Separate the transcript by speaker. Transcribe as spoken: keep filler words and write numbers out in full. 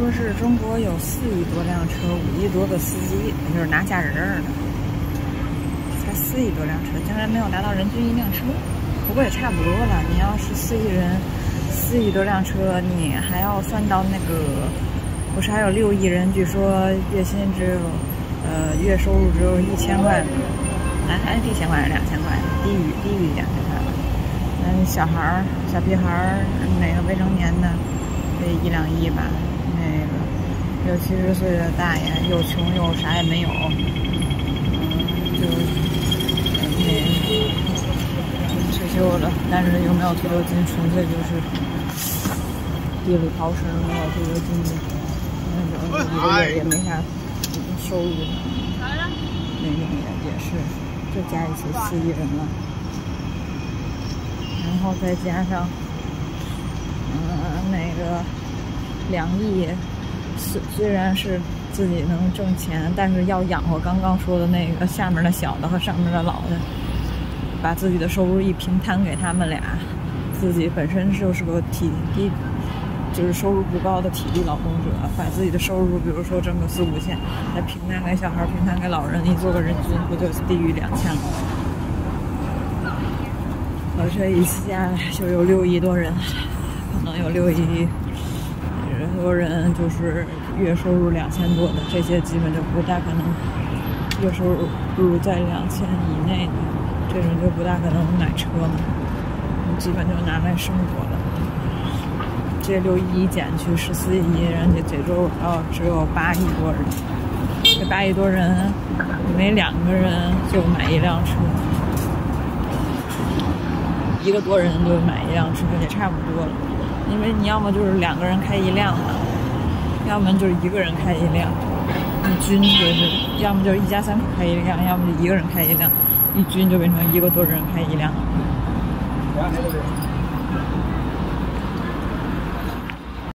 Speaker 1: 说是中国有四亿多辆车，五亿多个司机，也就是拿驾驶证的，才四亿多辆车，竟然没有达到人均一辆车。不过也差不多了。你要是四亿人，四亿多辆车，你还要算到那个，不是还有六亿人？据说月薪只有，呃，月收入只有一千块，哎，还是一千块还是两千块？低于低于两千块吧。嗯，小孩儿、小屁孩儿，那个未成年的，得一两亿吧。那个六七十岁的大爷，又穷又啥也没有，嗯，就那退休了，但是又没有退休金，纯粹就是地里刨食，没有退休金，那种一个月也没啥收入，那种也也是，这加一起四亿人了，然后再加上，嗯，那个两亿。虽虽然是自己能挣钱，但是要养活刚刚说的那个下面的小的和上面的老的，把自己的收入一平摊给他们俩，自己本身就是个体低，就是收入不高的体力劳动者，把自己的收入，比如说挣个四五千，再平摊给小孩，平摊给老人，一做个人均不就低于两千了？而且一次加就有六亿多人，可能有六亿。很多人就是月收入两千多的，这些基本就不大可能月收入在两千以内的，这种就不大可能买车嘛，基本就拿来生活了。这六亿减去十四亿，人家这周哦只有八亿多人，这八亿多人每两个人就买一辆车，一个多人就买一辆车也差不多了。因为你要么就是两个人开一辆嘛，要么就是一个人开一辆，一均就是要么就是一家三口开一辆，要么就一个人开一辆，一均就变成一个多人开一辆。